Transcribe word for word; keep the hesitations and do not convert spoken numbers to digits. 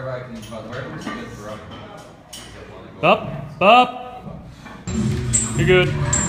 wherever I can use muscle. Wherever's good for running. Up, up. You're good.